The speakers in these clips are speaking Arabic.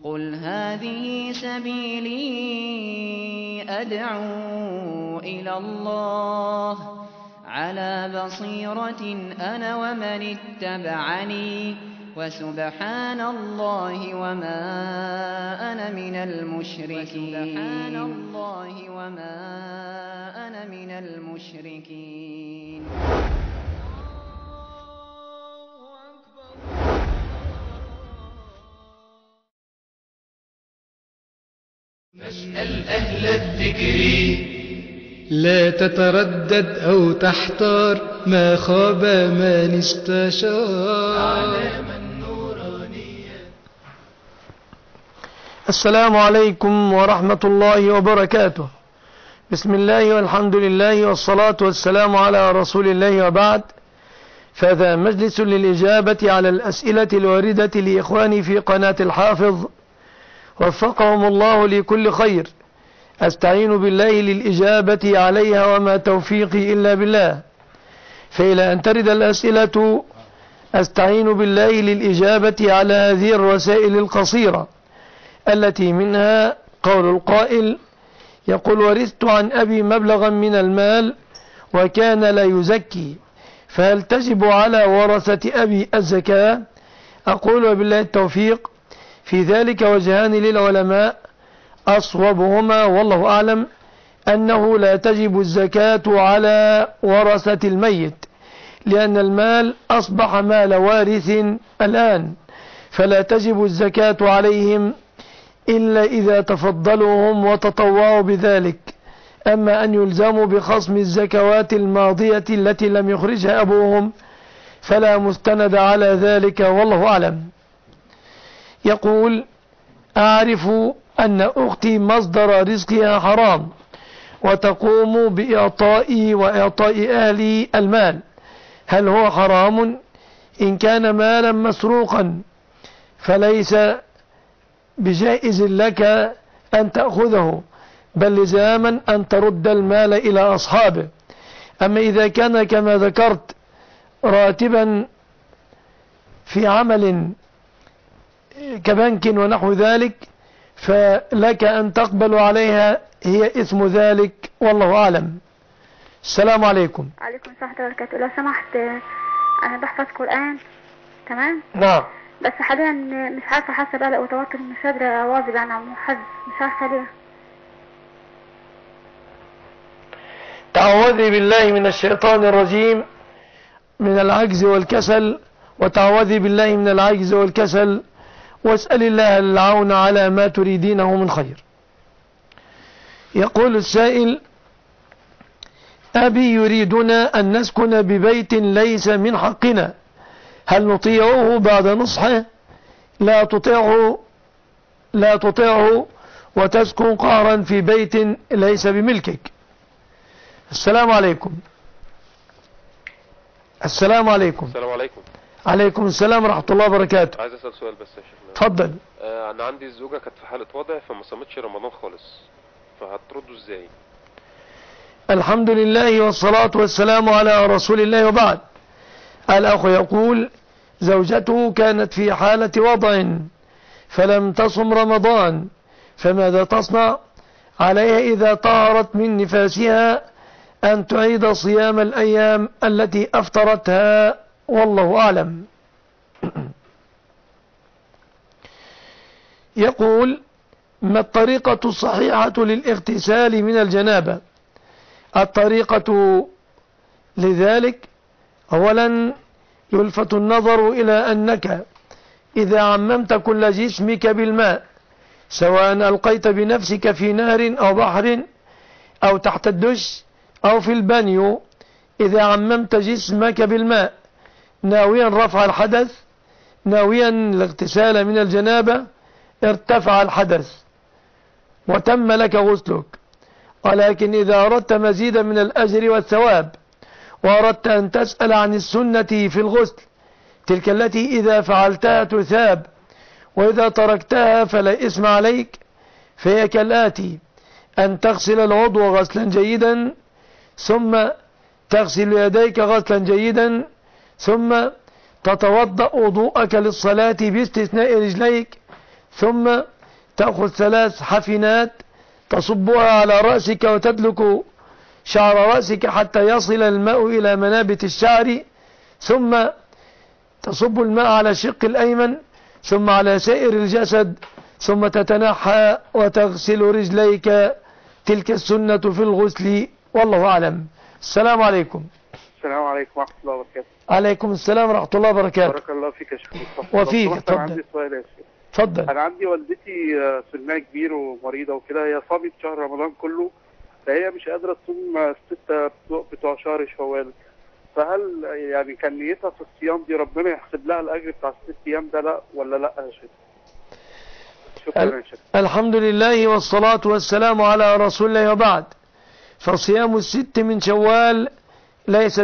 قل هذه سبيلي أدعو إلى الله على بصيرة أنا ومن اتبعني وسبحان الله وما أنا من المشركين. فاسأل أهل الذكر لا تتردد أو تحتار ما خاب من استشار. السلام عليكم ورحمة الله وبركاته. بسم الله والحمد لله والصلاة والسلام على رسول الله، وبعد، فهذا مجلس للإجابة على الأسئلة الواردة لإخواني في قناة الحافظ وفقهم الله لكل خير. أستعين بالله للإجابة عليها وما توفيقي إلا بالله. فإلى أن ترد الأسئلة أستعين بالله للإجابة على هذه الرسائل القصيرة التي منها قول القائل يقول: ورثت عن أبي مبلغا من المال وكان لا يزكي، فهل تجب على ورثة أبي الزكاة؟ أقول وبالله التوفيق. في ذلك وجهان للعلماء، أصوبهما والله أعلم أنه لا تجب الزكاة على ورثة الميت، لأن المال أصبح مال وارث الآن، فلا تجب الزكاة عليهم إلا إذا تفضلهم وتطوعوا بذلك. أما أن يلزموا بخصم الزكوات الماضية التي لم يخرجها أبوهم فلا مستند على ذلك والله أعلم. يقول: أعرف أن أختي مصدر رزقها حرام وتقوم بإعطائي وإعطاء أهلي المال، هل هو حرام؟ إن كان مالا مسروقا فليس بجائز لك أن تأخذه، بل لزاما أن ترد المال إلى أصحابه. أما إذا كان كما ذكرت راتبا في عمل كبنك ونحو ذلك فلك أن تقبل عليها، هي اسم ذلك والله أعلم. السلام عليكم. عليكم السلام ورحمة الله وبركاته. لو سمحت، أنا بحفظ قرآن تمام؟ نعم. بس حاليا مش عارفة، حاسة بقى لو توتر مش قادرة أواظب يعني على المحفظ، مش عارفة ليه. تعوذي بالله من الشيطان الرجيم من العجز والكسل، وتعوذي بالله من العجز والكسل، واسأل الله العون على ما تريدينه من خير. يقول السائل: أبي يريدنا أن نسكن ببيت ليس من حقنا، هل نطيعه بعد نصحه؟ لا تطيعه وتسكن قهرا في بيت ليس بملكك. السلام عليكم. السلام عليكم. السلام عليكم. عليكم السلام ورحمة الله وبركاته. عايز أسأل سؤال بس يا شيخنا. اتفضل. أنا عندي الزوجة كانت في حالة وضع فما صامتش رمضان خالص، فهتردوا إزاي؟ الحمد لله والصلاة والسلام على رسول الله، وبعد. الأخ يقول: زوجته كانت في حالة وضع فلم تصم رمضان، فماذا تصنع؟ عليها إذا طهرت من نفاسها أن تعيد صيام الأيام التي أفطرتها والله أعلم. يقول: ما الطريقة الصحيحة للاغتسال من الجنابة؟ الطريقة لذلك: أولا يلفت النظر إلى أنك إذا عممت كل جسمك بالماء، سواء ألقيت بنفسك في نهر أو بحر أو تحت الدش أو في البانيو، إذا عممت جسمك بالماء ناويا رفع الحدث، ناويا الاغتسال من الجنابة، ارتفع الحدث وتم لك غسلك. ولكن إذا أردت مزيدا من الأجر والثواب وأردت أن تسأل عن السنة في الغسل، تلك التي إذا فعلتها تثاب وإذا تركتها فلا إثم عليك، فهي كالآتي: أن تغسل العضو غسلا جيدا، ثم تغسل يديك غسلا جيدا، ثم تتوضأ وضوءك للصلاة باستثناء رجليك، ثم تأخذ 3 حفنات تصبها على رأسك وتدلك شعر رأسك حتى يصل الماء إلى منابت الشعر، ثم تصب الماء على الشق الأيمن ثم على سائر الجسد، ثم تتنحى وتغسل رجليك. تلك السنة في الغسل، والله أعلم. السلام عليكم. السلام عليكم ورحمة الله وبركاته. عليكم السلام ورحمة الله وبركاته. بارك الله فيك يا شيخ مصطفى. وفيك. أنا عندي سؤال يا شيخ. اتفضل. أنا عندي والدتي سنها كبير ومريضة وكده، هي صامت شهر رمضان كله، فهي مش قادرة تصوم 6 بتوع شهر شوال، فهل يعني كان نيتها في الصيام دي ربنا يحسب لها الأجر بتاع ال6 أيام ده لا ولا لا يا شيخ؟ شكرا يا شيخ. الحمد لله والصلاة والسلام على رسول الله، وبعد. فصيام 6 من شوال ليس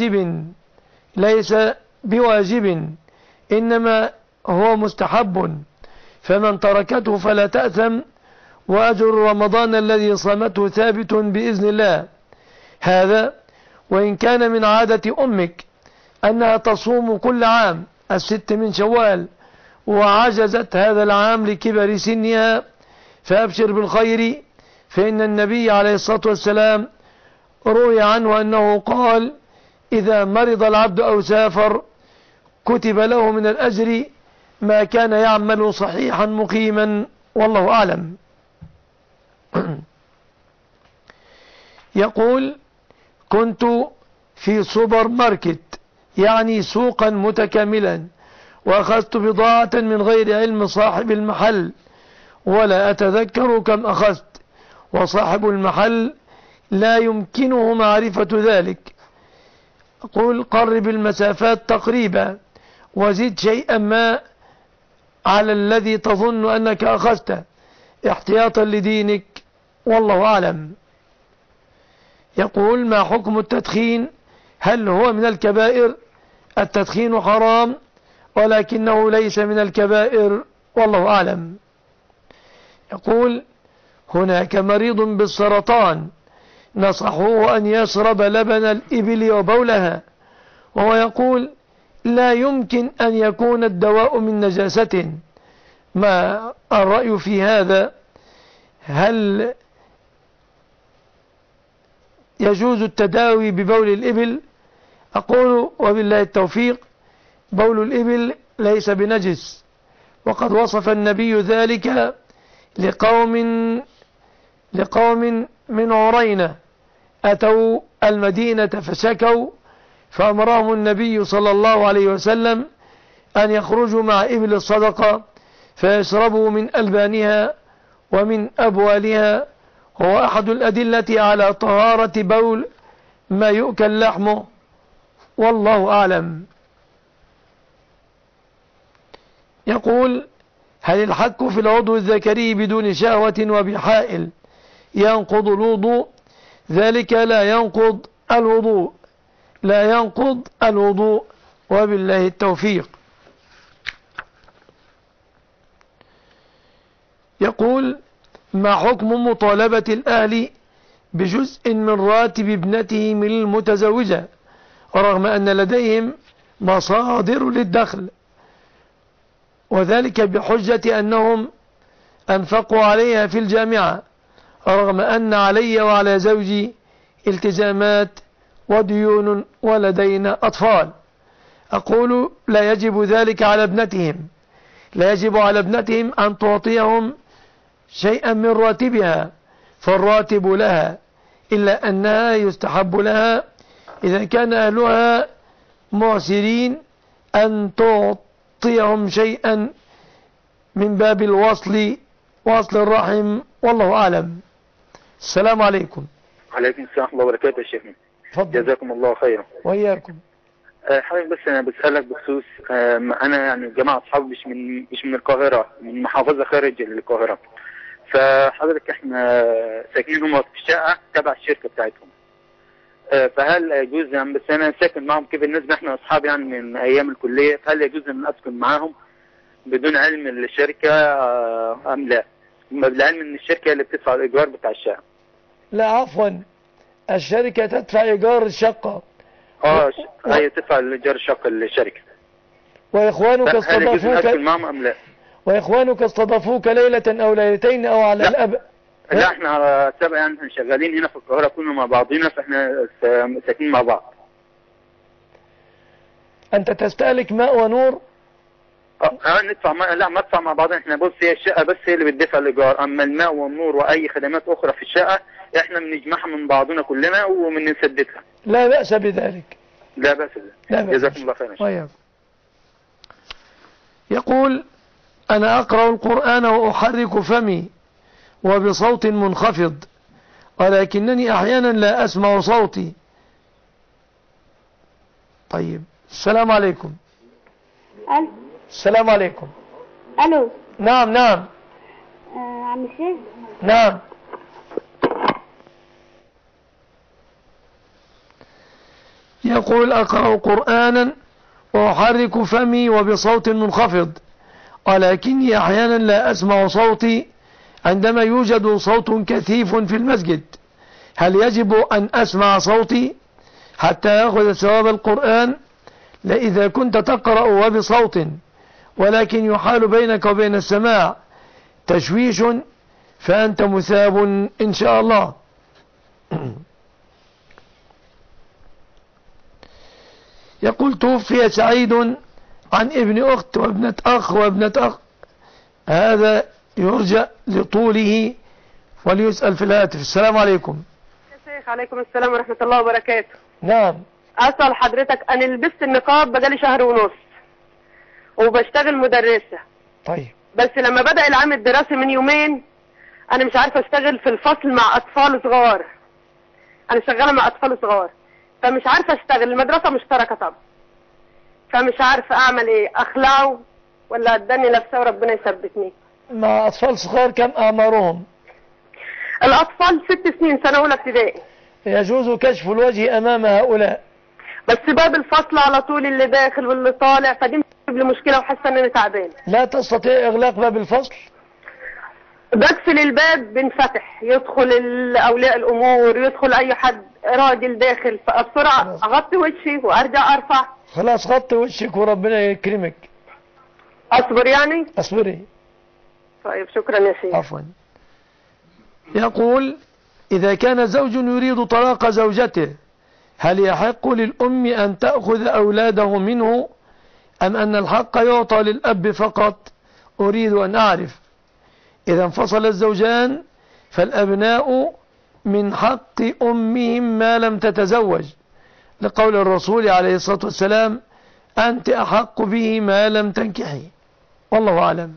بواجب إنما هو مستحب، فمن تركته فلا تأثم، وأجر رمضان الذي صامته ثابت بإذن الله. هذا وإن كان من عادة أمك أنها تصوم كل عام 6 من شوال وعجزت هذا العام لكبر سنها، فأبشر بالخير، فإن النبي عليه الصلاة والسلام روي عنه أنه قال: إذا مرض العبد أو سافر كتب له من الأجر ما كان يعمل صحيحا مقيما، والله أعلم. يقول: كنت في سوبر ماركت، يعني سوقا متكاملا، وأخذت بضاعة من غير علم صاحب المحل، ولا أتذكر كم أخذت، وصاحب المحل لا يمكنه معرفة ذلك. أقول: قرب المسافات تقريبا، وزد شيئا ما على الذي تظن أنك أخذته احتياطا لدينك، والله أعلم. يقول: ما حكم التدخين؟ هل هو من الكبائر؟ التدخين حرام ولكنه ليس من الكبائر، والله أعلم. يقول: هناك مريض بالسرطان نصحوه أن يشرب لبن الإبل وبولها، وهو يقول: لا يمكن أن يكون الدواء من نجاسة. ما الرأي في هذا؟ هل يجوز التداوي ببول الإبل؟ أقول: وبالله التوفيق، بول الإبل ليس بنجس، وقد وصف النبي ذلك لقوم من عرينة أتوا المدينة فشكوا، فأمرهم النبي صلى الله عليه وسلم أن يخرجوا مع إبل الصدقة فيشربوا من ألبانها ومن أبوالها، هو أحد الأدلة على طهارة بول ما يؤكل لحمه، والله أعلم. يقول: هل الحك في العضو الذكري بدون شهوة وبحائل ينقض الوضوء؟ ذلك لا ينقض الوضوء، وبالله التوفيق. يقول: ما حكم مطالبة الأهل بجزء من راتب ابنتهم المتزوجة رغم أن لديهم مصادر للدخل، وذلك بحجة أنهم أنفقوا عليها في الجامعة، رغم أن علي وعلى زوجي التزامات وديون ولدينا أطفال؟ أقول: لا يجب ذلك على ابنتهم، لا يجب على ابنتهم أن تعطيهم شيئا من راتبها، فالراتب لها، إلا أنها يستحب لها إذا كان أهلها معسرين أن تعطيهم شيئا من باب وصل الرحم، والله أعلم. السلام عليكم. وعليكم السلام ورحمة الله وبركاته يا شيخنا. تفضل. جزاكم الله خيرا. وإياكم. حضرتك بس أنا بسألك بخصوص أنا يعني جماعة أصحابي مش من القاهرة، من محافظة خارج القاهرة، فحضرتك احنا ساكنين هم في شقة تبع الشركة بتاعتهم، فهل يجوز يعني، بس أنا ساكن معهم كيف بالنسبة احنا أصحاب يعني من أيام الكلية، فهل يجوز أن أسكن معهم بدون علم الشركة أم لا؟ بالعلم أن الشركة اللي بتدفع الإيجار بتاع الشقة. لا عفوا، الشركة تدفع إيجار الشقة. هي تدفع الإيجار الشقة للشركة. وإخوانك هل يجوز أن أسكن استضافوك، معهم أم لا؟ وإخوانك استضافوك ليلة أو ليلتين أو على الأب؟ لا احنا على سبق يعني، احنا شغالين هنا في القاهرة كنا مع بعضينا، فاحنا ساكنين مع بعض. أنت تستهلك ماء ونور؟ ندفع لا ما ندفع مع بعض احنا. بص هي الشقة بس هي اللي بتدفع الإيجار، أما الماء والنور وأي خدمات أخرى في الشقة احنا بنجمعها من بعضنا كلنا وبنسددها. لا بأس بذلك. لا بأس بذلك. جزاكم الله خيرا. وياكم. يقول: أنا أقرأ القرآن وأحرك فمي وبصوت منخفض، ولكنني أحيانا لا أسمع صوتي. طيب، السلام عليكم. ألو. السلام عليكم. ألو. نعم نعم. عم الشيخ. نعم. يقول: أقرأ قرآنا وأحرك فمي وبصوت منخفض، ولكني أحيانا لا أسمع صوتي عندما يوجد صوت كثيف في المسجد. هل يجب أن أسمع صوتي حتى أخذ ثواب القرآن؟ لا، إذا كنت تقرأ وبصوت ولكن يحال بينك وبين السماع تشويش فأنت مثاب إن شاء الله. يقول: توفي سعيد عن ابن أخت وابنة أخ وابنة أخ، هذا يرجى لطوله وليسأل في الهاتف. السلام عليكم. يا شيخ. عليكم السلام ورحمة الله وبركاته. نعم. أسأل حضرتك، أنا لبست النقاب بقالي شهر ونص وبشتغل مدرسة. طيب. بس لما بدأ العام الدراسي من يومين أنا مش عارفة أشتغل في الفصل مع أطفال صغار. أنا شغالة مع أطفال صغار فمش عارفة أشتغل، المدرسة مشتركة طبعا، فمش عارفة أعمل إيه، أخلعه ولا أداني نفسه وربنا يثبتني. مع أطفال صغار كم أعمارهم؟ الأطفال 6 سنين، سنة أولى ابتدائي. يجوز كشف الوجه أمام هؤلاء، بس باب الفصل على طول اللي داخل واللي طالع، فدي بتجيب لي مشكلة وحاسة إن أنا تعبانة. لا تستطيع إغلاق باب الفصل؟ بقفل الباب بنفتح، يدخل أولياء الأمور، يدخل أي حد راجل داخل، فبسرعة أغطي وشي وأرجع أرفع. خلاص غطي وشك وربنا يكرمك. أصبر يعني؟ أصبري. طيب شكرا يا شيخ. عفوا. يقول: إذا كان زوج يريد طلاق زوجته هل يحق للأم أن تأخذ أولاده منه أم أن الحق يعطى للأب فقط؟ أريد أن أعرف. إذا انفصل الزوجان فالأبناء من حق أمهم ما لم تتزوج، لقول الرسول عليه الصلاة والسلام: أنت أحق به ما لم تنكحي. والله أعلم.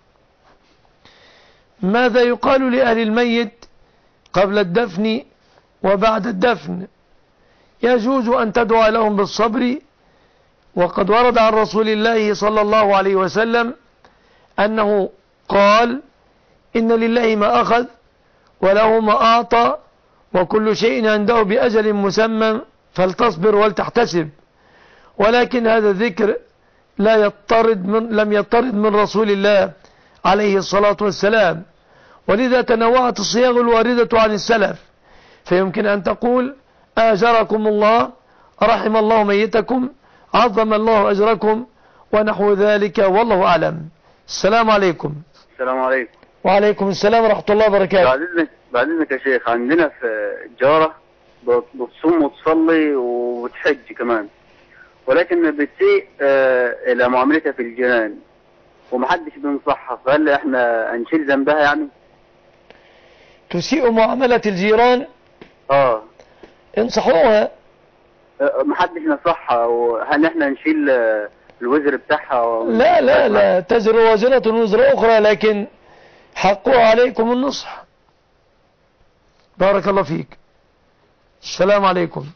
ماذا يقال لأهل الميت قبل الدفن وبعد الدفن؟ يجوز أن تدعو لهم بالصبر، وقد ورد عن رسول الله صلى الله عليه وسلم أنه قال: إن لله ما أخذ وله ما أعطى وكل شيء عنده بأجل مسمى فلتصبر ولتحتسب. ولكن هذا الذكر لم يطرد من رسول الله عليه الصلاة والسلام، ولذا تنوعت الصياغ الواردة عن السلف، فيمكن أن تقول: آجركم الله، رحم الله ميتكم، عظم الله أجركم، ونحو ذلك، والله أعلم. السلام عليكم. السلام عليكم. وعليكم السلام ورحمة الله وبركاته. بعد إذنك يا شيخ، عندنا في جارة بتصوم وتصلي وتحج كمان، ولكن بتسيء إلى معاملتها في الجيران ومحدش بينصحها، فهل احنا هنشيل ذنبها يعني؟ تسيء معاملة الجيران؟ انصحوها. محدش نصحها، وهل احنا نشيل الوزر بتاعها؟ لا لا لا، تزر وزرة وزر أخرى، لكن حقها عليكم النصح. بارك الله فيك. السلام عليكم.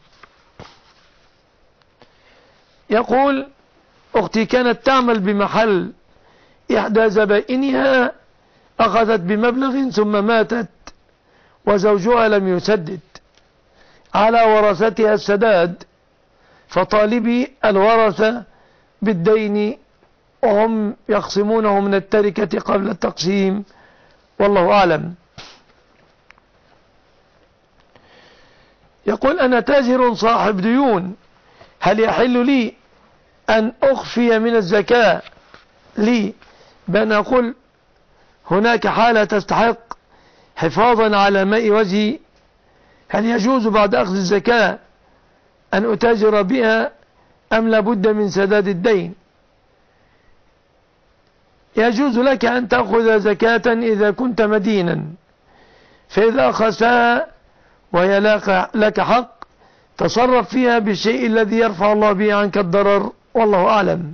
يقول: أختي كانت تعمل بمحل، إحدى زبائنها أخذت بمبلغ ثم ماتت وزوجها لم يسدد، على ورثتها السداد، فطالبي الورثة بالدين وهم يقسمونه من التركة قبل التقسيم، والله أعلم. يقول: أنا تاجر صاحب ديون، هل يحل لي أن أخفي من الزكاة لي بأن أقول هناك حالة تستحق حفاظا على ماء وجهي، هل يجوز بعد أخذ الزكاة أن أتاجر بها أم لابد من سداد الدين؟ يجوز لك أن تأخذ زكاة إذا كنت مدينا، فإذا أخذتها وهي لك حق تصرف فيها بالشيء الذي يرفع الله به عنك الضرر، والله أعلم.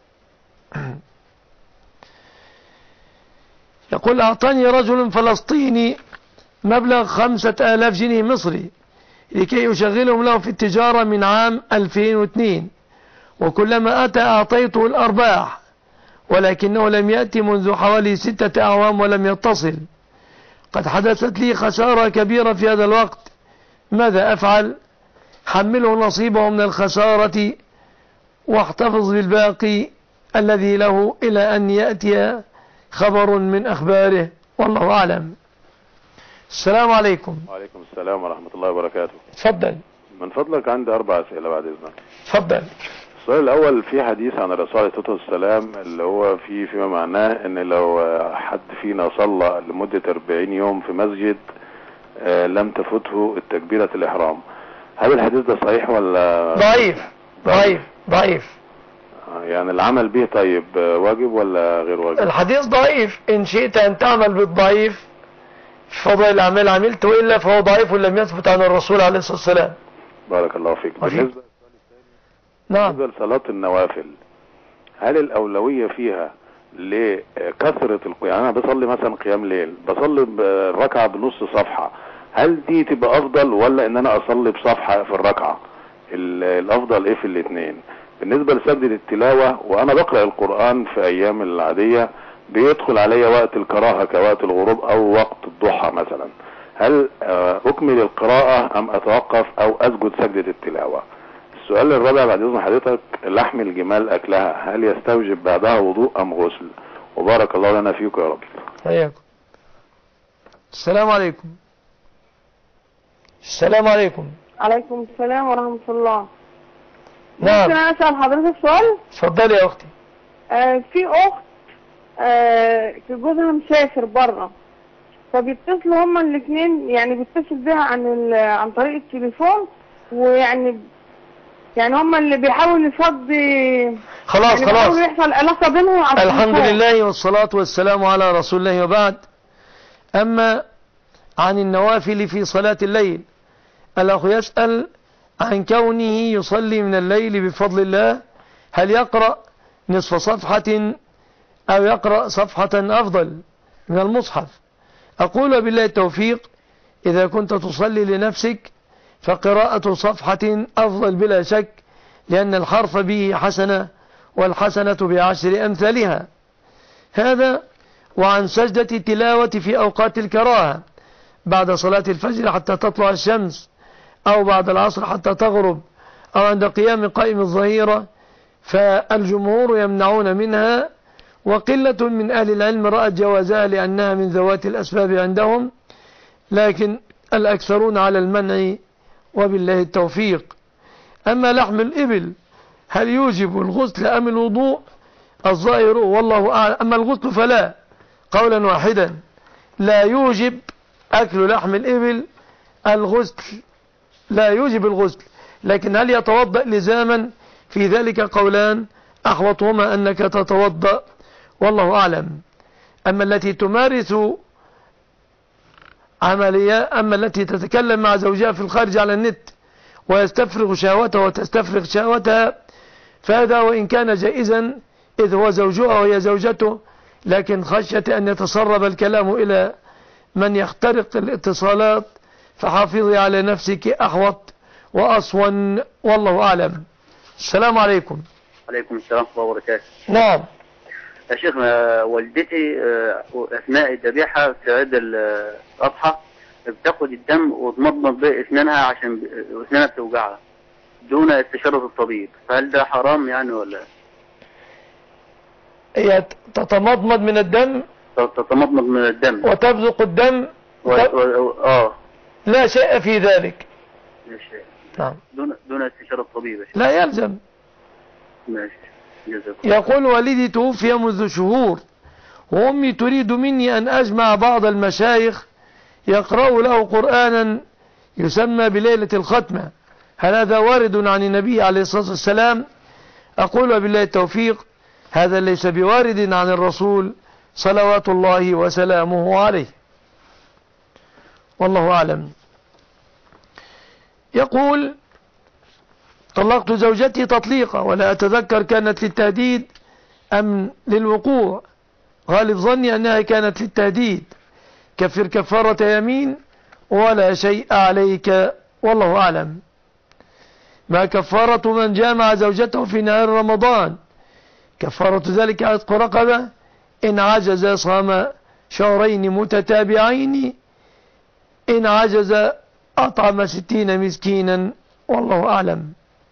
يقول أعطاني رجل فلسطيني مبلغ 5000 جنيه مصري لكي يشغلهم له في التجارة من عام 2002، وكلما أتى أعطيته الأرباح، ولكنه لم يأتي منذ حوالي 6 أعوام ولم يتصل. قد حدثت لي خسارة كبيرة في هذا الوقت، ماذا أفعل؟ حمله نصيبه من الخسارة واحتفظ بالباقي الذي له إلى أن يأتي خبر من أخباره، والله أعلم. السلام عليكم. وعليكم السلام ورحمة الله وبركاته. تفضل. من فضلك عندي 4 أسئلة بعد إذنك. تفضل. السؤال الأول، في حديث عن الرسول عليه الصلاة والسلام اللي هو فيما معناه ان لو حد فينا صلى لمدة 40 يوم في مسجد لم تفته التكبيرة الإحرام، هل الحديث ده صحيح ولا ضعيف؟ يعني العمل به طيب واجب ولا غير واجب؟ الحديث ضعيف، إن شئت أن تعمل بالضعيف في فضائل الأعمال عملت، وإلا فهو ضعيف ولم يثبت عن الرسول عليه الصلاة والسلام. بارك الله فيك. بالنسبة نعم. لصلاة النوافل، هل الأولوية فيها لكثرة القيام؟ أنا بصلي مثلا قيام ليل، بصلي الركعة بنص صفحة، هل دي تبقى أفضل ولا إن أنا أصلي بصفحة في الركعة؟ الأفضل إيه في الاثنين؟ بالنسبة لسجدة التلاوة، وأنا بقرأ القرآن في أيام العادية بيدخل علي وقت الكراهة كوقت الغروب أو وقت الضحى مثلا، هل أكمل القراءة أم أتوقف أو أسجد سجدة التلاوة؟ السؤال الرابع بعد إذن حضرتك، لحم الجمال أكلها هل يستوجب بعدها وضوء أم غسل؟ وبارك الله لنا فيكم يا رب. حياكم. السلام عليكم. السلام عليكم. عليكم السلام ورحمة الله. نعم. ممكن أنا أسأل حضرتك سؤال؟ اتفضلي يا أختي. في أخت جوزها مسافر بره، فبيتصلوا هما الاثنين، يعني بيتصل بيها عن طريق التليفون، ويعني هما اللي بيحاولوا يفضي، خلاص يحصل علاقة بينهم. الحمد لله والصلاة والسلام على رسول الله، وبعد. أما عن النوافل في صلاة الليل، الأخ يسأل عن كونه يصلي من الليل بفضل الله، هل يقرأ نصف صفحة أو يقرأ صفحة أفضل من المصحف؟ أقول بالله التوفيق، إذا كنت تصلي لنفسك فقراءة صفحة أفضل بلا شك، لأن الحرف به حسنة والحسنة ب10 أمثالها. هذا. وعن سجدة التلاوة في أوقات الكراهة، بعد صلاة الفجر حتى تطلع الشمس، أو بعد العصر حتى تغرب، أو عند قيام قائم الظهيرة، فالجمهور يمنعون منها، وقلة من أهل العلم رأت جوازها لأنها من ذوات الأسباب عندهم، لكن الأكثرون على المنع، وبالله التوفيق. أما لحم الإبل هل يوجب الغسل أم الوضوء؟ الظاهر والله أعلم، أما الغسل فلا، قولا واحدا لا يوجب أكل لحم الإبل الغسل، لا يوجب الغسل، لكن هل يتوضأ لزاما؟ في ذلك قولان، أحوطهما أنك تتوضأ، والله أعلم. أما التي تمارس عملية، أما التي تتكلم مع زوجها في الخارج على النت ويستفرغ شهوته وتستفرغ شهوتها، فهذا وإن كان جائزا إذ هو زوجها وهي زوجته، لكن خشية أن يتسرب الكلام إلى من يخترق الاتصالات، فحافظي على نفسك أحوط وأصون، والله أعلم. السلام عليكم. عليكم السلام ورحمة الله وبركاته. نعم يا شيخنا، والدتي أثناء الذبيحة في عيد الأضحى بتاخد الدم وتمضمض بأسنانها عشان أسنانها بتوجعها دون استشارة الطبيب، فهل ده حرام يعني ولا؟ هي تتمضمض من الدم، تتمضمض من الدم وتبزق الدم لا شيء في ذلك. لا شيء. نعم. دون استشارة الطبيب. لا يلزم. ماشي. يقول والدي توفي منذ شهور، وأمي تريد مني أن أجمع بعض المشايخ يقرأ له قرآنا يسمى بليلة الختمة، هل هذا وارد عن النبي عليه الصلاة والسلام؟ أقول وبالله التوفيق، هذا ليس بوارد عن الرسول صلوات الله وسلامه عليه، والله أعلم. يقول: طلقت زوجتي تطليقة ولا أتذكر كانت للتهديد أم للوقوع، غالب ظني أنها كانت للتهديد، كفر كفارة يمين ولا شيء عليك، والله أعلم. ما كفارة من جامع زوجته في نهار رمضان؟ كفارة ذلك عتق رقبة، إن عجز صام شهرين متتابعين، إن عجز أطعم 60 مسكينا، والله أعلم.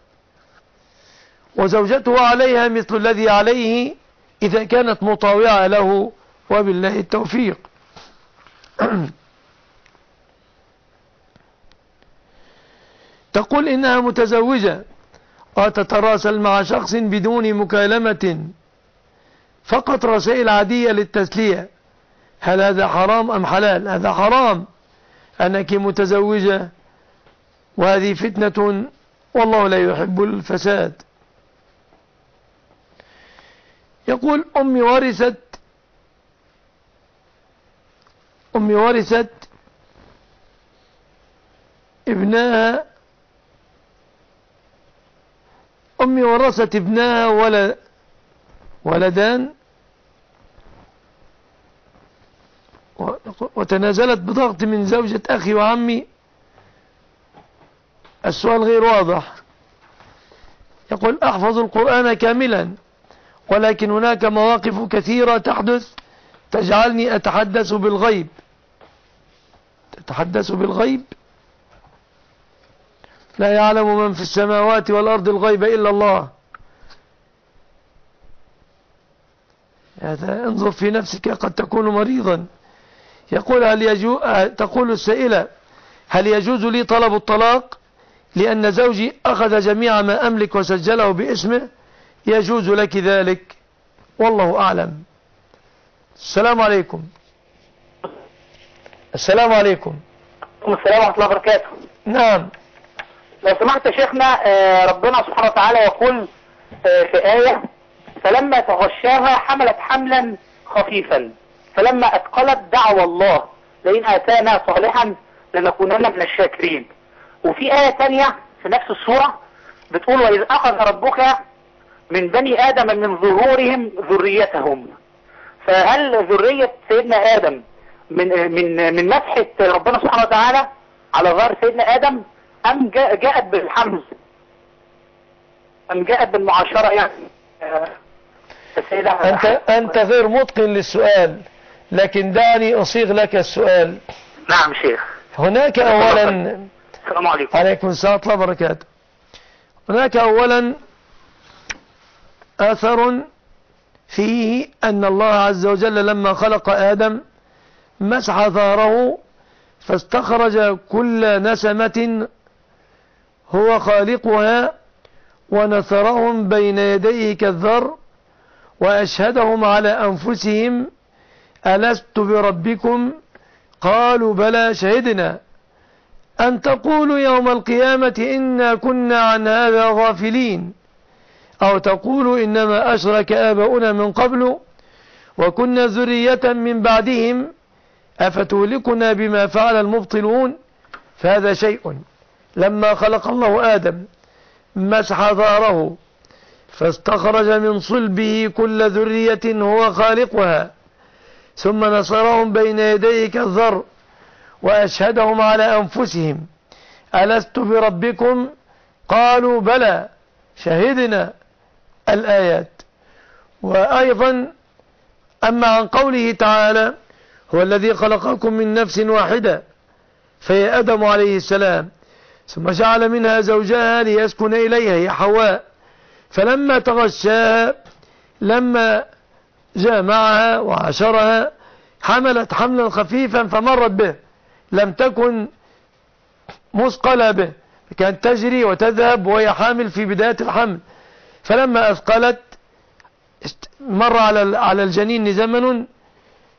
وزوجته عليها مثل الذي عليه إذا كانت مطاوعة له، وبالله التوفيق. تقول إنها متزوجة وتتراسل مع شخص بدون مكالمة، فقط رسائل عادية للتسلية، هل هذا حرام أم حلال؟ هذا حرام، أنك متزوجة وهذه فتنة، والله لا يحب الفساد. يقول: أمي ورثت ابنها، أمي ورثت ابنها ولدان، وتنازلت بضغط من زوجة أخي وعمي. السؤال غير واضح. يقول: أحفظ القرآن كاملا، ولكن هناك مواقف كثيرة تحدث تجعلني أتحدث بالغيب. تتحدث بالغيب؟ لا يعلم من في السماوات والأرض الغيب إلا الله. هذا انظر في نفسك، قد تكون مريضا. يقول: تقول السائلة: هل يجوز لي طلب الطلاق لأن زوجي أخذ جميع ما أملك وسجله باسمه؟ يجوز لك ذلك، والله أعلم. السلام عليكم. السلام عليكم. السلام ورحمة الله وبركاته. نعم. لو سمحت يا شيخنا، ربنا سبحانه وتعالى يقول في آية: فلما تغشاها حملت حملا خفيفا فلما أثقلت دعوى الله لئن آتانا صالحا لنكونن من الشاكرين. وفي آية تانية في نفس السورة بتقول: وإذ أخذ ربك من بني آدم من ظهورهم ذريتهم. فهل ذرية سيدنا آدم من مسحة ربنا سبحانه وتعالى على ظهر سيدنا آدم، أم جاءت بالحمز، أم جاءت بالمعاشرة؟ يعني أنت غير متقن للسؤال، لكن دعني أصيغ لك السؤال. نعم شيخ. هناك أولا، السلام عليكم. عليكم السلام ورحمة الله وبركاته. هناك أولا أثر فيه أن الله عز وجل لما خلق آدم مسح ظهره فاستخرج كل نسمة هو خالقها ونثرهم بين يديه كالذر وأشهدهم على أنفسهم ألست بربكم قالوا بلى شهدنا أن تقولوا يوم القيامة إنا كنا عن هذا غافلين أو تقولوا إنما أشرك آباؤنا من قبل وكنا ذرية من بعدهم أفتهلكنا بما فعل المبطلون. فهذا شيء. لما خلق الله آدم مسح ظهره فاستخرج من صلبه كل ذرية هو خالقها ثم نصرهم بين يديه كالذر وأشهدهم على أنفسهم ألست بربكم قالوا بلى شهدنا. الآيات. وأيضا أما عن قوله تعالى هو الذي خلقكم من نفس واحدة فهي آدم عليه السلام ثم جعل منها زوجها ليسكن إليها هي حواء فلما تغشاها لما جامعها وعاشرها حملت حملا خفيفا فمرت به لم تكن مثقلة به كانت تجري وتذهب وهي حامل في بداية الحمل فلما أثقلت مر على الجنين زمن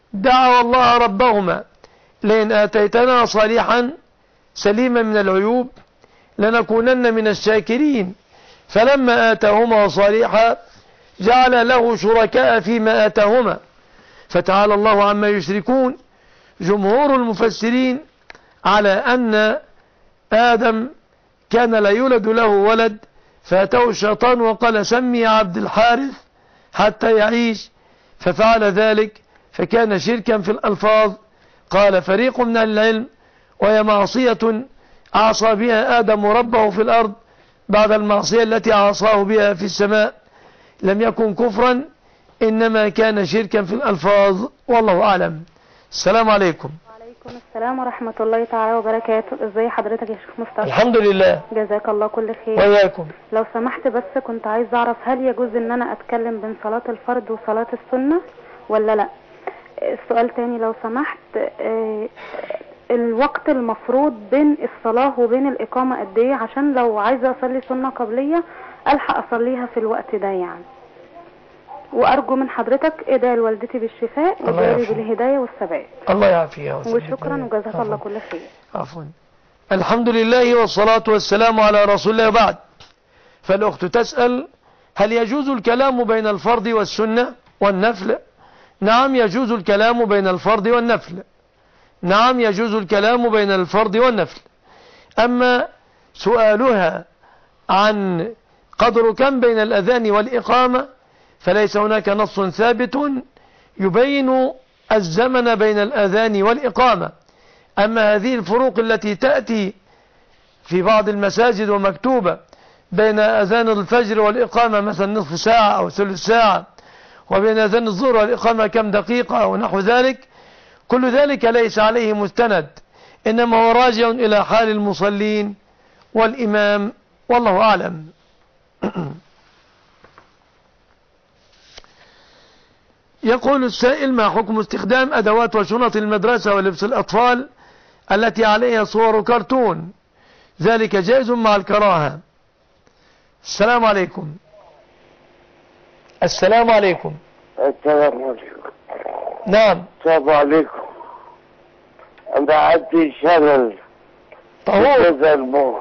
دعوا الله ربهما لئن آتيتنا صالحا سليما من العيوب لنكونن من الشاكرين، فلما آتاهما صالحا جعل له شركاء فيما آتاهما، فتعالى الله عما يشركون. جمهور المفسرين على أن آدم كان لا يولد له ولد، فأتاه الشيطان وقال سمي عبد الحارث حتى يعيش، ففعل ذلك فكان شركا في الألفاظ. قال فريق من العلم وهي معصية عصى بها آدم ربه في الأرض بعد المعصية التي عصاه بها في السماء، لم يكن كفرا إنما كان شركا في الألفاظ، والله أعلم. السلام عليكم. وعليكم السلام ورحمة الله تعالى وبركاته. ازي حضرتك يا شيخ مصطفى؟ الحمد لله. جزاك الله كل خير. وإياكم. لو سمحت بس كنت عايز اعرف هل يجوز ان انا اتكلم بين صلاة الفرض وصلاة السنة ولا لا؟ السؤال تاني لو سمحت، الوقت المفروض بين الصلاة وبين الإقامة قد ايه، عشان لو عايزة اصلي سنة قبلية الحق اصليها في الوقت ده يعني. وارجو من حضرتك ادعي لوالدتي بالشفاء وادعي بالهداية والثبات. الله يعافيها. وشكرا وجزاك الله كل خير. عفوا. الحمد لله والصلاة والسلام على رسول الله. بعد، فالأخت تسأل هل يجوز الكلام بين الفرض والسنة والنفل؟ نعم يجوز الكلام بين الفرض والنفل. نعم يجوز الكلام بين الفرض والنفل. أما سؤالها عن قدر كم بين الأذان والإقامة فليس هناك نص ثابت يبين الزمن بين الأذان والإقامة. أما هذه الفروق التي تأتي في بعض المساجد ومكتوبة بين أذان الفجر والإقامة مثلا نصف ساعة أو ثلث ساعة، وبين أذان الظهر والإقامة كم دقيقة ونحو ذلك، كل ذلك ليس عليه مستند، إنما هو راجع إلى حال المصلين والإمام، والله أعلم. يقول السائل ما حكم استخدام أدوات وشنط المدرسة ولبس الأطفال التي عليها صور كرتون؟ ذلك جائز مع الكراهة. السلام عليكم. السلام عليكم. السلام عليكم. نعم. السلام عليكم. أنا عندي شلل في جذع المخ،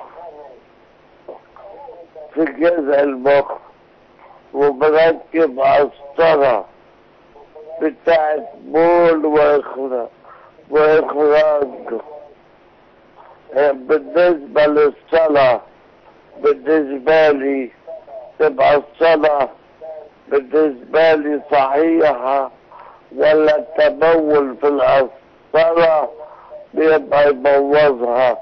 في جذع المخ، وبركب قسطرة بتاعت بول وإخراج. بالنسبة للصلاة بالنسبة لي تبقى الصلاة بالنسبة لي صحيحة، ولا التبول في الصلاة بيبقى يبوظها؟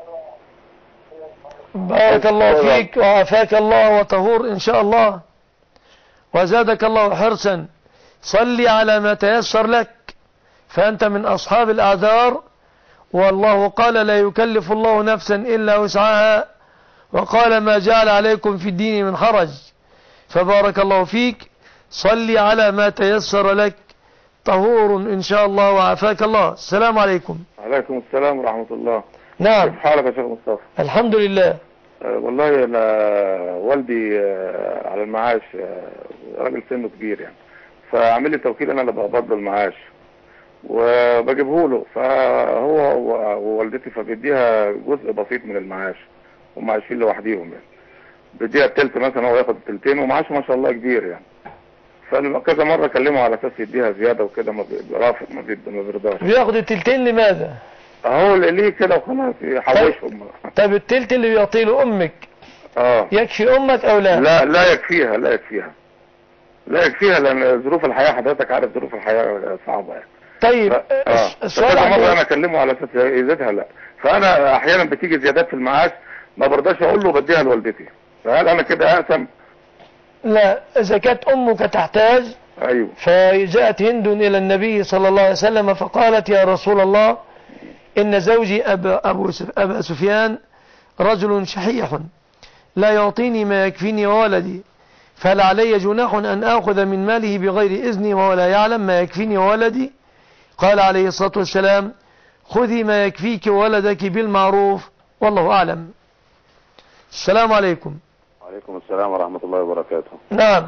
بارك الله فيك وعافاك الله وطهور إن شاء الله وزادك الله حرصا. صلي على ما تيسر لك، فأنت من أصحاب الأعذار، والله قال لا يكلف الله نفسا إلا وسعها، وقال ما جعل عليكم في الدين من حرج. فبارك الله فيك، صلي على ما تيسر لك، طهور إن شاء الله وعافاك الله. السلام عليكم. عليكم السلام ورحمة الله. نعم. كيف حالك يا شيخ مصطفى؟ الحمد لله. والله أنا والدي على المعاش، راجل سنه كبير يعني، فعمل لي توكيل أنا اللي بقبض المعاش وبجيبه له، فهو ووالدتي فبيديها جزء بسيط من المعاش، هم عايشين لوحديهم يعني، بيديها التلت مثلا، هو ياخد التلتين ومعاشه ما شاء الله كبير يعني. فكذا مرة كلمه على اساس يديها زيادة وكده، ما بيرافق، ما بيرضاش. بياخد التلتين لماذا؟ اهو ليه كده وخلاص يحوشهم. طب التلت اللي بيعطيه امك يكفي امك او لا؟ لا يكفيها، لا يكفيها لان ظروف الحياة، حضرتك عارف ظروف الحياة صعبة يعني. طيب السؤال مرة انا اكلمه على اساس يزيدها، لا، فانا احيانا بتيجي زيادات في المعاش ما برضاش اقول له بديها لوالدتي، فهل انا كده اقسم؟ لا، إذا كانت أمك تحتاج. أيوه. فجاءت هند إلى النبي صلى الله عليه وسلم فقالت يا رسول الله إن زوجي أبا سفيان رجل شحيح لا يعطيني ما يكفيني وولدي، فهل علي جناح أن آخذ من ماله بغير إذني وهو لا يعلم ما يكفيني وولدي؟ قال عليه الصلاة والسلام خذي ما يكفيك وولدك بالمعروف، والله أعلم. السلام عليكم. وعليكم السلام ورحمة الله وبركاته. نعم.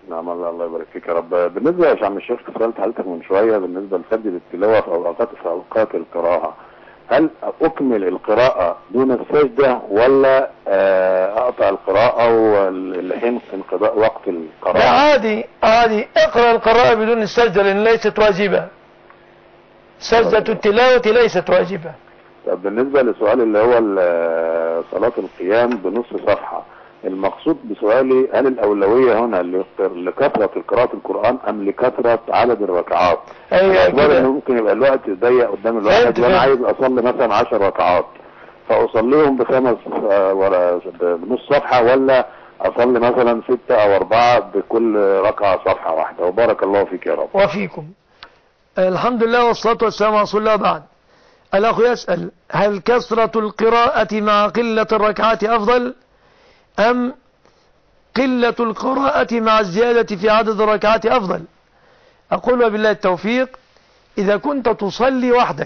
نعم الله يبارك فيك يا رب. بالنسبة يا عم الشيخ سألت حضرتك من شوية بالنسبة لسد التلاوة في أوقات القراءة، هل أكمل القراءة دون السجدة ولا أقطع القراءة لحين انقضاء وقت القراءة؟ لا عادي اقرأ القراءة بدون السجدة لأن ليست واجبة. سجدة التلاوة ليست واجبة. طب بالنسبة لسؤال اللي هو صلاة القيام بنص صفحة، المقصود بسؤالي هل الأولوية هنا لكثرة قراءة القرآن أم لكثرة عدد الركعات؟ أيوة ممكن يبقى الوقت ضيق قدام الواحد وأنا عايز أصلي مثلا 10 ركعات فأصليهم بنص صفحة، ولا أصلي مثلا 6 أو 4 بكل ركعة صفحة واحدة؟ وبارك الله فيك يا رب. وفيكم. الحمد لله والصلاة والسلام على رسول الله. بعد الأخ يسأل هل كثرة القراءة مع قلة الركعات أفضل أم قلة القراءة مع الزيادة في عدد الركعات أفضل؟ أقول وبالله التوفيق، إذا كنت تصلي وحدك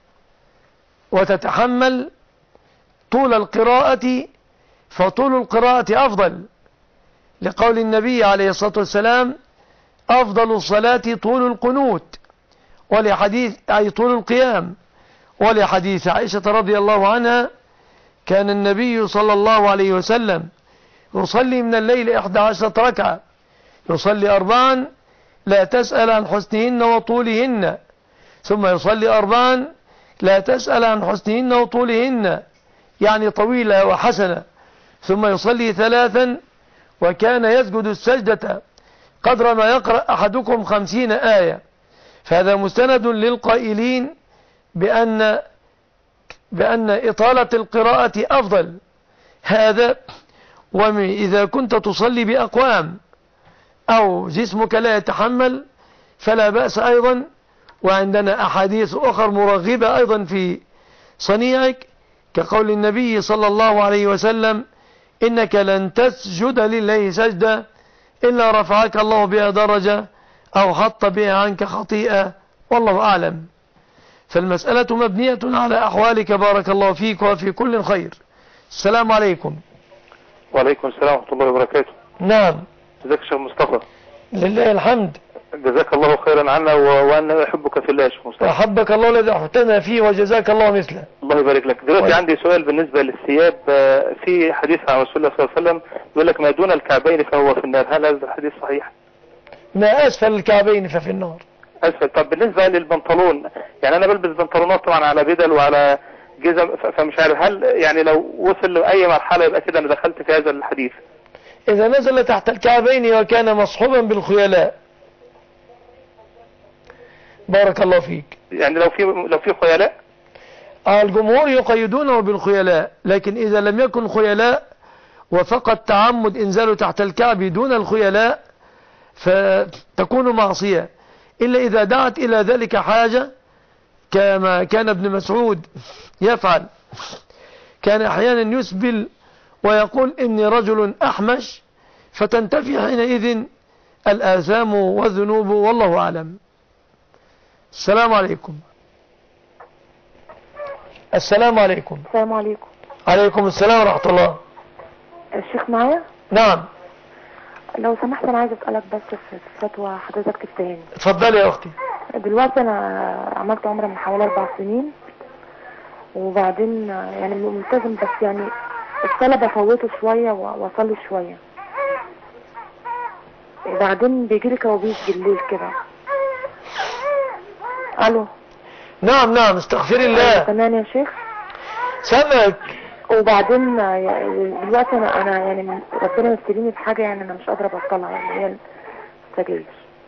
وتتحمل طول القراءة فطول القراءة أفضل، لقول النبي عليه الصلاة والسلام أفضل الصلاة طول القنوت، ولحديث أي طول القيام، ولحديث عائشة رضي الله عنها كان النبي صلى الله عليه وسلم يصلي من الليل 11 ركعة، يصلي 4 لا تسأل عن حسنهن وطولهن، ثم يصلي 4 لا تسأل عن حسنهن وطولهن يعني طويلة وحسنة، ثم يصلي 3 وكان يسجد السجدة قدر ما يقرأ أحدكم 50 آية. فهذا مستند للقائلين بأن إطالة القراءة أفضل. هذا وإذا كنت تصلي بأقوام أو جسمك لا يتحمل فلا بأس أيضا، وعندنا أحاديث أخرى مرغبة أيضا في صنيعك كقول النبي صلى الله عليه وسلم إنك لن تسجد لله سجدة إلا رفعك الله بها درجة أو حط بها عنك خطيئة، والله أعلم. فالمسألة مبنية على أحوالك بارك الله فيك وفي كل خير. السلام عليكم. وعليكم السلام ورحمة الله وبركاته. نعم. ازيك يا شيخ مصطفى؟ لله الحمد. جزاك الله خيرا عنا وأنا أحبك في الله يا شيخ مصطفى. أحبك الله الذي أحببتنا فيه وجزاك الله مثله. الله يبارك لك. دلوقتي عندي سؤال بالنسبة للثياب. في حديث عن رسول الله صلى الله عليه وسلم يقول لك ما دون الكعبين فهو في النار، هل هذا الحديث صحيح؟ ما أسفل الكعبين ففي النار. أسفل. طب بالنسبة للبنطلون، يعني أنا بلبس بنطلونات طبعا على بدل وعلى جزم، فمش عارف هل يعني لو وصل لأي مرحلة يبقى كده أنا دخلت في هذا الحديث؟ إذا نزل تحت الكعبين وكان مصحوبا بالخيلاء. بارك الله فيك. يعني لو في خيلاء؟ الجمهور يقيدونه بالخيلاء، لكن إذا لم يكن خيلاء وفقط تعمد إنزاله تحت الكعب دون الخيلاء فتكون معصية، إلا إذا دعت إلى ذلك حاجة كما كان ابن مسعود يفعل. كان أحيانا يسبل ويقول إني رجل أحمش، فتنتفي حينئذ الآثام والذنوب والله أعلم. السلام عليكم. السلام عليكم. السلام عليكم. عليكم السلام ورحمة الله. الشيخ معايا؟ نعم. لو سمحت أنا عايزة أسألك بس في فتوى حضرتك تفتهاني. اتفضلي يا أختي. دلوقتي أنا عملت عمرة من حوالي 4 سنين، وبعدين يعني ملتزم، بس يعني الصلاة بفوته شوية وأصلي شوية، وبعدين بيجيلي كوابيس بالليل كده. ألو. نعم استغفري الله. تمام يا شيخ. سامعك. وبعدين دلوقتي انا يعني ربنا يستلمني بحاجه يعني انا مش قادره ابطلها، يعني هي السجاير.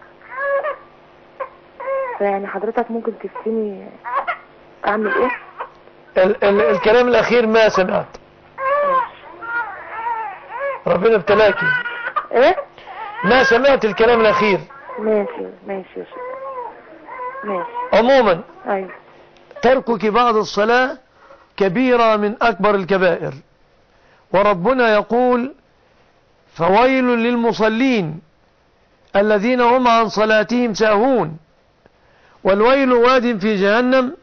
فيعني حضرتك ممكن تفتيني اعمل ايه؟ الكلام الاخير ما سمعت. ربنا ابتلاكي. ايه؟ ما سمعت الكلام الاخير. ماشي يا شيخ. ماشي. عموما ايوه تركك بعض الصلاة كبيرة من أكبر الكبائر، وربنا يقول فويل للمصلين الذين هم عن صلاتهم ساهون، والويل واد في جهنم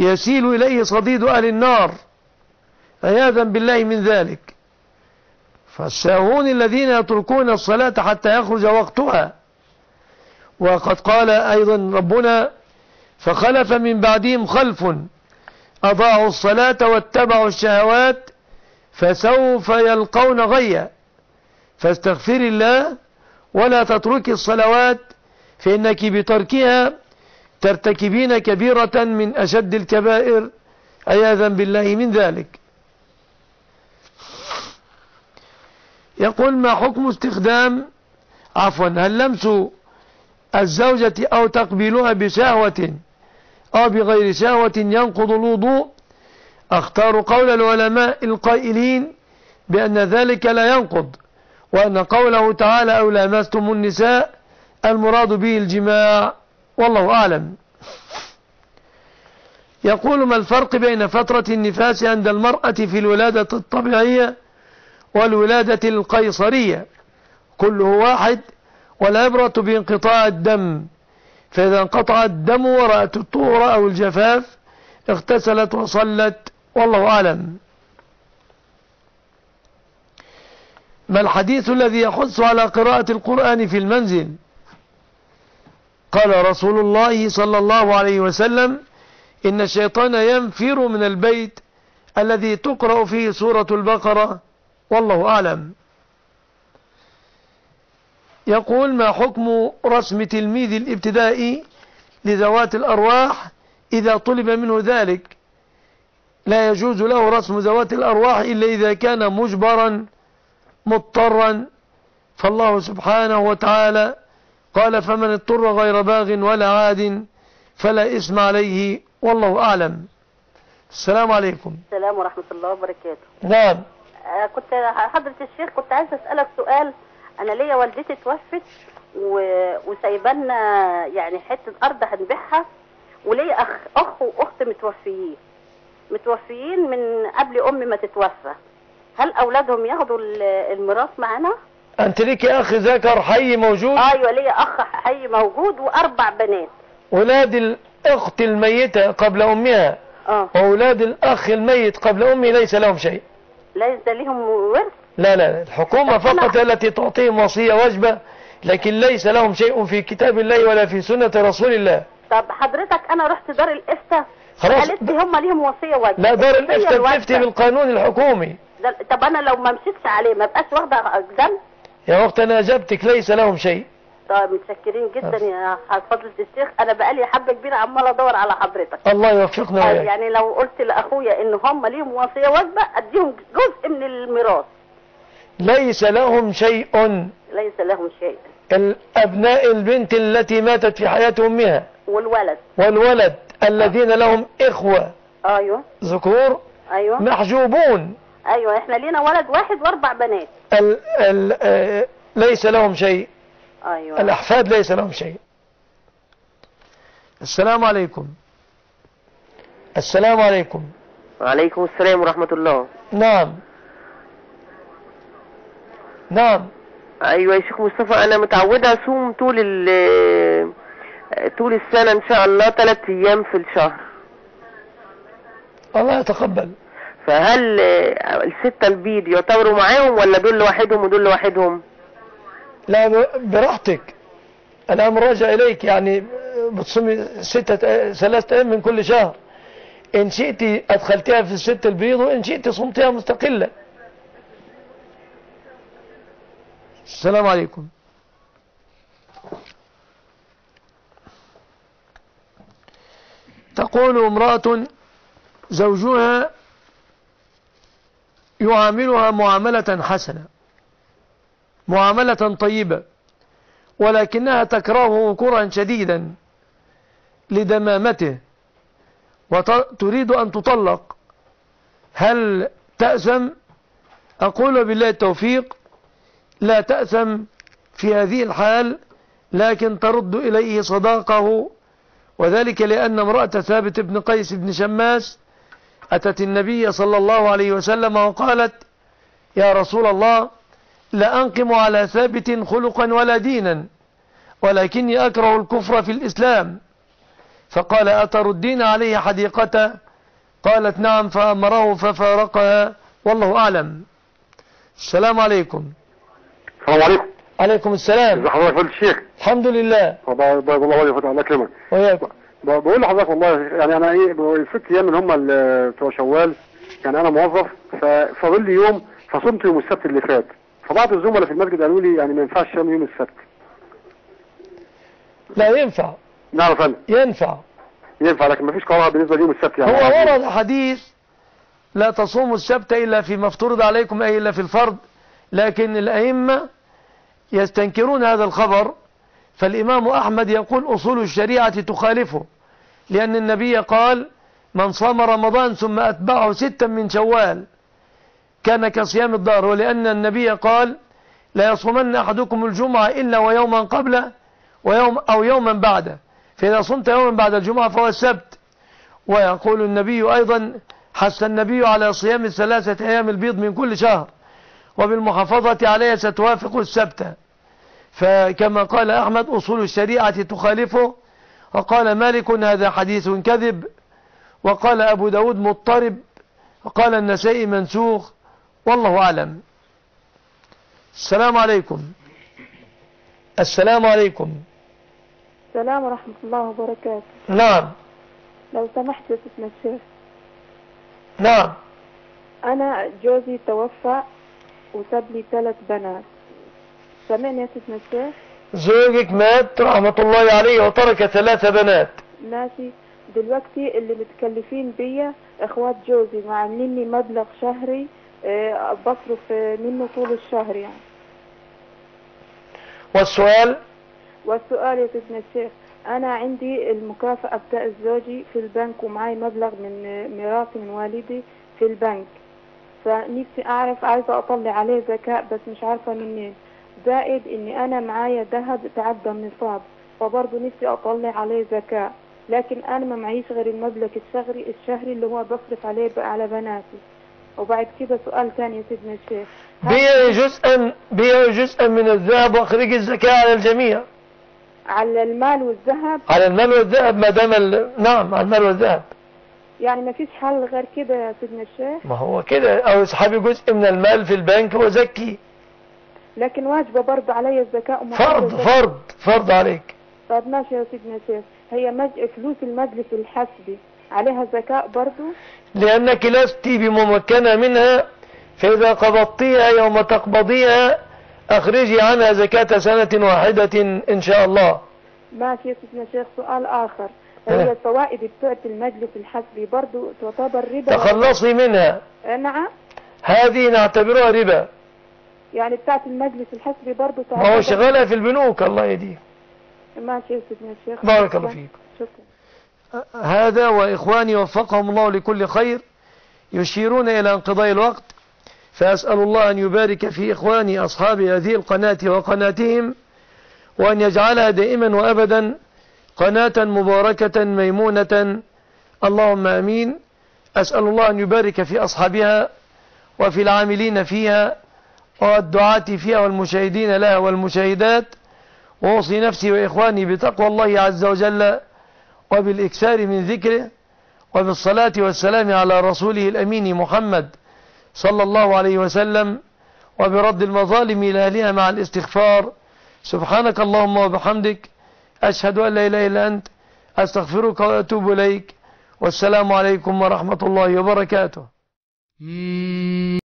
يسيل إليه صديد أهل النار عياذا بالله من ذلك. فالساهون الذين يتركون الصلاة حتى يخرج وقتها. وقد قال أيضا ربنا فخلف من بعدهم خلف أضاعوا الصلاة واتبعوا الشهوات فسوف يلقون غيا فاستغفر الله ولا تترك الصلوات فإنك بتركها ترتكبين كبيرة من أشد الكبائر عياذا بالله من ذلك. يقول ما حكم استخدام هل لمس الزوجة أو تقبيلها بشهوة أو بغير شهوة ينقض الوضوء؟ اختار قول العلماء القائلين بأن ذلك لا ينقض، وأن قوله تعالى أو لامستم النساء المراد به الجماع، والله أعلم. يقول ما الفرق بين فترة النفاس عند المرأة في الولادة الطبيعية والولادة القيصرية؟ كله واحد والعبرة بانقطاع الدم، فإذا انقطع الدم ورأت الطهر أو الجفاف اغتسلت وصلت، والله أعلم. ما الحديث الذي يحث على قراءة القرآن في المنزل؟ قال رسول الله صلى الله عليه وسلم إن الشيطان ينفر من البيت الذي تقرأ فيه سورة البقرة، والله أعلم. يقول ما حكم رسم تلميذ الابتدائي لذوات الأرواح إذا طلب منه ذلك؟ لا يجوز له رسم ذوات الأرواح إلا إذا كان مجبرا مضطرا، فالله سبحانه وتعالى قال فمن اضطر غير باغ ولا عاد فلا إثم عليه، والله أعلم. السلام عليكم. السلام ورحمة الله وبركاته. نعم. كنت حضرة الشيخ كنت عايزة أسألك سؤال. أنا ليا والدتي توفت وسايبانا يعني حتة أرض هنبيعها، وليا أخ وأخت متوفيين من قبل أمي ما تتوفى. هل أولادهم ياخدوا الميراث معانا؟ أنت ليك أخ ذكر حي موجود؟ أيوة ليا أخ حي موجود وأربع بنات. أولاد الأخت الميتة قبل أمها وأولاد الأخ الميت قبل أمي ليس لهم شيء. ليس لهم ورث؟ لا الحكومة فقط التي تعطيهم وصية واجبة، لكن ليس لهم شيء في كتاب الله ولا في سنة رسول الله. طب حضرتك أنا رحت دار الإفتاء قالت لي هم ليهم وصية واجبة. لا، دار الإفتاء بتفتي بالقانون الحكومي. طب أنا لو ما مشيتش عليه ما بقاش واخدة ذنب؟ يا أخت أنا أجبتك ليس لهم شيء. طيب متشكرين جدا يا فضيلة الشيخ. أنا بقالي حبة كبيرة عمال أدور على حضرتك. الله يوفقنا وياك. يعني لو قلت لأخويا إن هم ليهم وصية واجبة أديهم جزء من الميراث. ليس لهم شيء. ليس لهم شيء. الأبناء البنت التي ماتت في حياة أمها والولد الذين لهم إخوة أيوة ذكور أيوة محجوبون. أيوة إحنا لينا ولد واحد وأربع بنات. ليس لهم شيء. أيوة. الأحفاد ليس لهم شيء. السلام عليكم. السلام عليكم. وعليكم السلام ورحمة الله. نعم. أيوة يا شيخ مصطفى، أنا متعودة أصوم طول السنة إن شاء الله 3 أيام في الشهر. الله يتقبل. فهل ال6 البيض يعتبروا معاهم ولا دول لوحدهم ودول لوحدهم؟ لا براحتك، الأمر راجع إليك. يعني بتصومي 3 أيام من كل شهر، إن شئت أدخلتها في ال6 البيض وإن شئت صمتها مستقلة. السلام عليكم. تقول امرأة زوجها يعاملها معاملة حسنة، معاملة طيبة، ولكنها تكرهه كرها شديدا لدمامته وتريد أن تطلق، هل تأثم؟ أقول بالله التوفيق لا تأثم في هذه الحال، لكن ترد إليه صداقه، وذلك لأن امرأة ثابت بن قيس بن شماس أتت النبي صلى الله عليه وسلم وقالت يا رسول الله لا أنقم على ثابت خلقا ولا دينا، ولكني أكره الكفر في الإسلام. فقال أتردين عليه حديقته؟ قالت نعم، فأمره ففارقها، والله أعلم. السلام عليكم. السلام عليكم. عليكم السلام. ازي حضرتك يا فضيلة الشيخ؟ الحمد لله. الله يفتح الله يكرمك. وياكم. بقول لحضرتك والله يعني انا ايه 6 ايام اللي هم بتوع شوال، يعني انا موظف ففاضل لي يوم، فصمت يوم السبت اللي فات، فبعض الزملاء في المسجد قالوا لي يعني ما ينفعش صيام يوم السبت. لا ينفع. نعم يا فندم. ينفع لكن ما فيش قرار بالنسبه ليوم السبت يعني. هو ورد حديث لا تصوموا السبت الا فيما افترض عليكم اي الا في الفرض، لكن الائمه يستنكرون هذا الخبر. فالإمام أحمد يقول أصول الشريعة تخالفه، لأن النبي قال من صام رمضان ثم أتبعه 6 من شوال كان كصيام الدهر، ولأن النبي قال لا يصومن أحدكم الجمعة إلا ويوما قبله أو يوما بعده، فإذا صمت يوما بعد الجمعة فهو السبت. ويقول النبي أيضا حث النبي على صيام 3 أيام البيض من كل شهر، وبالمحافظة عليها ستوافق السبت. فكما قال أحمد أصول الشريعة تخالفه، وقال مالك هذا حديث كذب، وقال أبو داود مضطرب، وقال النسائي منسوخ، والله أعلم. السلام عليكم. السلام عليكم. السلام ورحمة الله وبركاته. نعم. لو سمحت يا سيدنا الشيخ. نعم. أنا جوزي توفى وساب لي 3 بنات. سامعني يا سيدنا الشيخ؟ زوجك مات رحمة الله عليه وترك 3 بنات. ماشي. دلوقتي اللي متكلفين بيا اخوات جوزي معامليني مبلغ شهري بصرف منه طول الشهر يعني. والسؤال يا سيدنا الشيخ، انا عندي المكافأة بتاع زوجي في البنك، ومعي مبلغ من ميراثي من والدي في البنك، فنفسي اعرف، عايزة اطلع عليه زكاة بس مش عارفة منين، زائد اني انا معايا ذهب تعدى النصاب، فبرضه نفسي اطلع عليه زكاة، لكن انا ما معيش غير المبلغ الشهري اللي هو بصرف عليه على بناتي. وبعد كده سؤال ثاني يا سيدنا الشيخ، بيع جزءا من الذهب واخرج الزكاة على الجميع. على المال والذهب؟ على المال والذهب ما دام نعم على المال والذهب. يعني ما فيش حل غير كده يا سيدنا الشيخ؟ ما هو كده، او اسحبي جزء من المال في البنك وزكي. لكن واجبة برضه علي الزكاة. فرض عليك. طب ماشي يا سيدنا الشيخ، هي فلوس المجلس الحسبي عليها زكاة برضه؟ لأنك لست بممكنة منها، فإذا قبضتيها يوم تقبضيها أخرجي عنها زكاة سنة واحدة إن شاء الله. ماشي يا سيدنا الشيخ. سؤال آخر، هي الفوائد بتاعت المجلس الحسبي برضه تعتبر ربا؟ تخلصي منها. نعم. هذه نعتبرها ربا. يعني بتاعت المجلس الحسبي برضه تعتبر؟ ما هو شغالها في البنوك. الله يهديه. ماشي يا سيدنا الشيخ. بارك الله فيك. شكرا. هذا وإخواني وفقهم الله لكل خير يشيرون إلى انقضاء الوقت، فأسأل الله أن يبارك في إخواني أصحاب هذه القناة وقناتهم، وأن يجعلها دائما وأبدا قناة مباركة ميمونة، اللهم أمين. أسأل الله أن يبارك في أصحابها وفي العاملين فيها والدعاة فيها والمشاهدين لها والمشاهدات، وأوصي نفسي وإخواني بتقوى الله عز وجل وبالإكثار من ذكره وبالصلاة والسلام على رسوله الأمين محمد صلى الله عليه وسلم، وبرد المظالم إلى أهلها مع الاستغفار. سبحانك اللهم وبحمدك، أشهد أن لا إله إلا أنت، أستغفرك وأتوب إليك، والسلام عليكم ورحمة الله وبركاته.